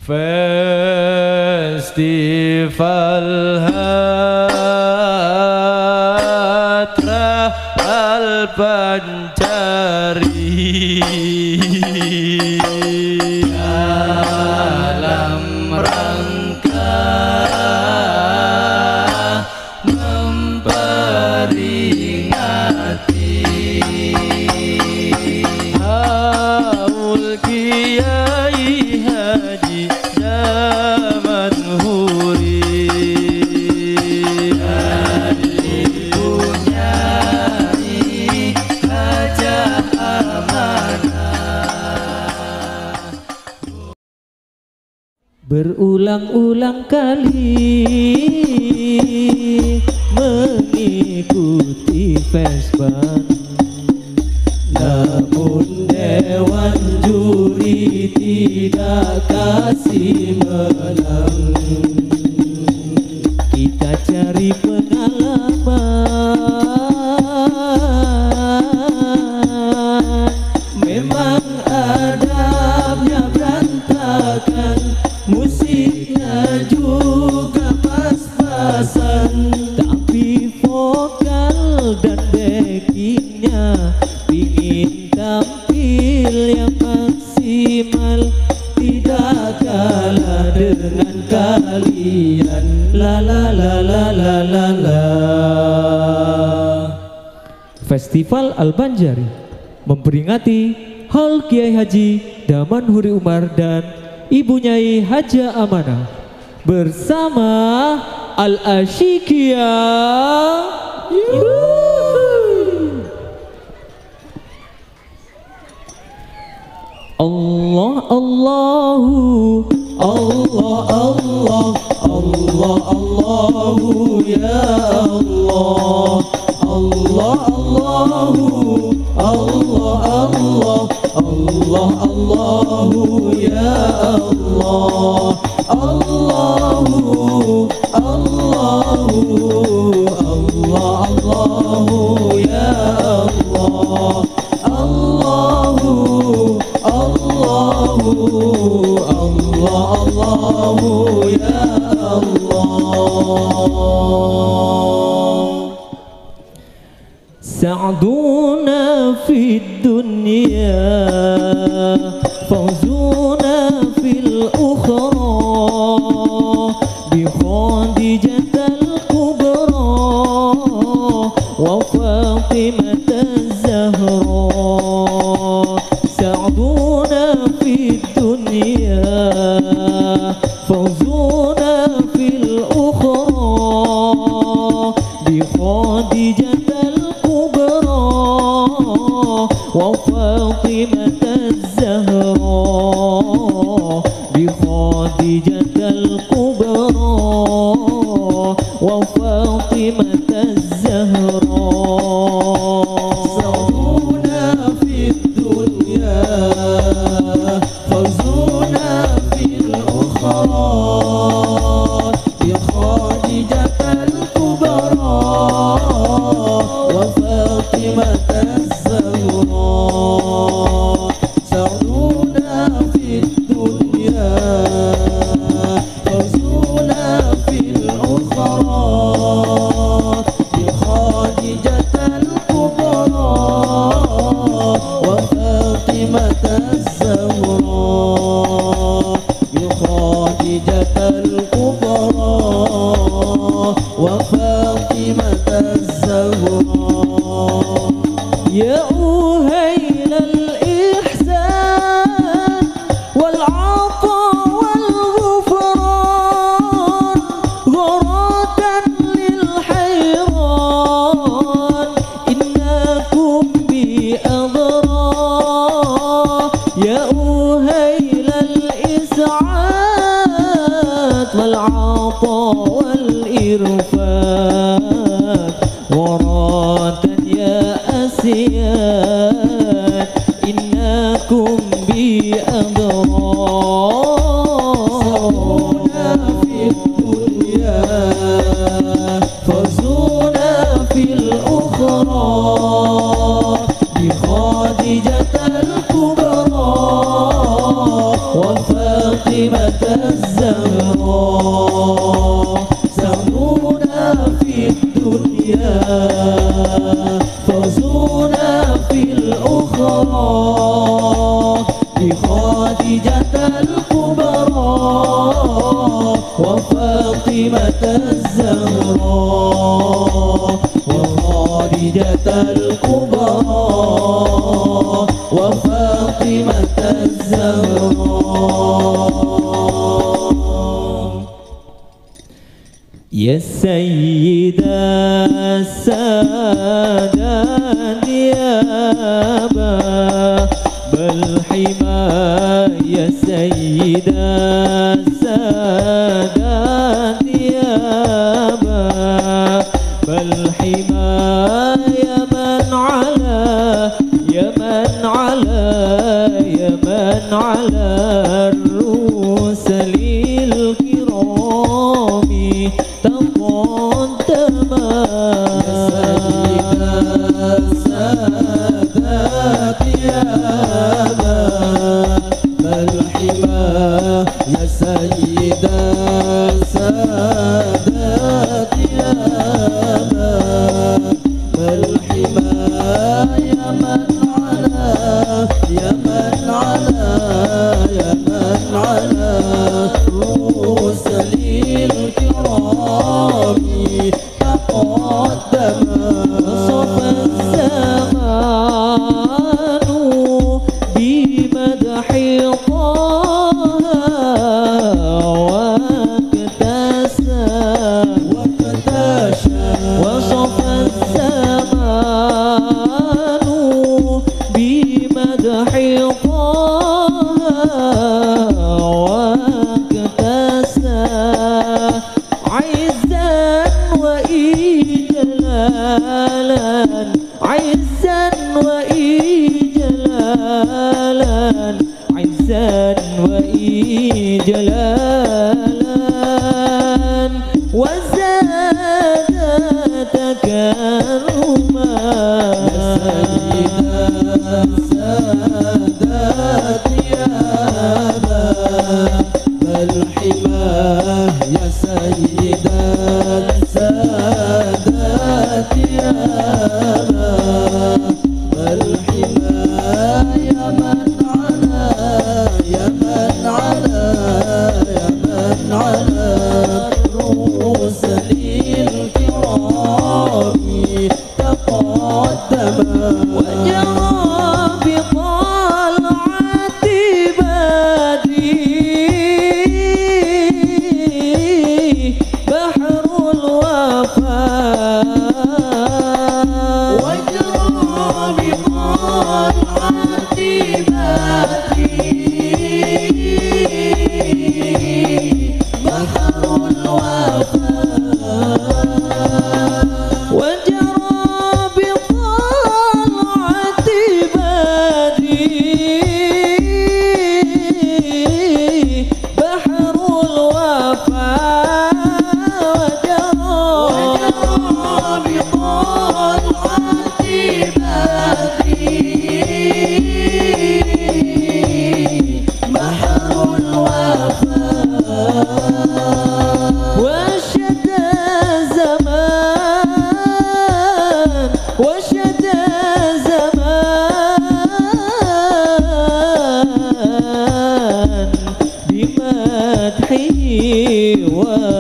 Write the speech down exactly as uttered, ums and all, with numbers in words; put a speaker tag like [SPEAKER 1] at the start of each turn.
[SPEAKER 1] Festival Hatra Al-Banjari dalam rangka memperingati haul Kiai Haji Daman Huri Alibunyai Hajah Amanah.
[SPEAKER 2] Berulang-ulang kali mengikuti Fesban, namun Dewan Juri tidak kasih menang. Kita cari pengalaman, memang adabnya berantakan, musiknya juga pas-pasan, tapi vokal dan backingnya ingin tampil yang maksimal, tidak kalah dengan kalian. La la la la la la la. Festival Al-Banjari memperingati Haul Kiai Haji Daman Huri Umar dan Ibu Nyai Hajah Amanah bersama Al-Ashikia. Allah Allahu Allah Allah Allah Allahu ya Allah Allah Allahu Allah Allah Allah Allahu ya Allah Allahu Allahu Allah Allahu ya Allah Allahu Allahu Allah Allahu ya Allah. Sa'duna fid dunya fawzuna fil ukhra bi Khadijatal Kubra wa Fatimataz Zahra. Sa'duna fid dunya fawzuna fil ukhra bi Khadijatal Kubra wa Fatimataz Zahra bi Khadijatal Kubra wa Fatimataz Zahra. Sa'duna fid dunya fawzuna fil ukhra bi Khadijatal Kubra wa Fatimataz Zahra. Sa'duna fid dunya fawzuna fil ukhra bi Khadijatal Kubra wa Fatimataz Zahra bi Khadijatal Kubra wa Fatimataz Zahra. Ya uhailal ihsan wal 'ata wal ghufran ghuratan lil hayran innakum bi adra. Ya uhailal is'ad wal 'ata wal irfan ghuratan ya asiyad innakum bi adra. Sa'duna fid dunya fawzuna fil ukhra bi Khadijatal Kubra wa وفاطمة الزهراء سعدونا في الدنيا فوزونا في الأخرى بخديجة الكبرى وفاطمة الزهراء وخديجة الكبرى وفاطمة الزهراء يا سيدة السادات يا باب الحمى يا سيدة السادات يا باب الحمى يا من على يا من على يا من على الرسل الكرام تقدما يا سيدة السادات يا باب الحمى يا من على يا من على يا من على الرسل الكرام تقدما صفى الزمان بمدح عزا وإجلالا عزا وإجلالا وزاد تكرما يا سيدة السادات يا باب الحمى يا سيدة السادات يا باب الحمى يا من على يا من على يا من على الرسل الكرام تقدما وجرى بطلعة بدري بحر الوفاء بمدحه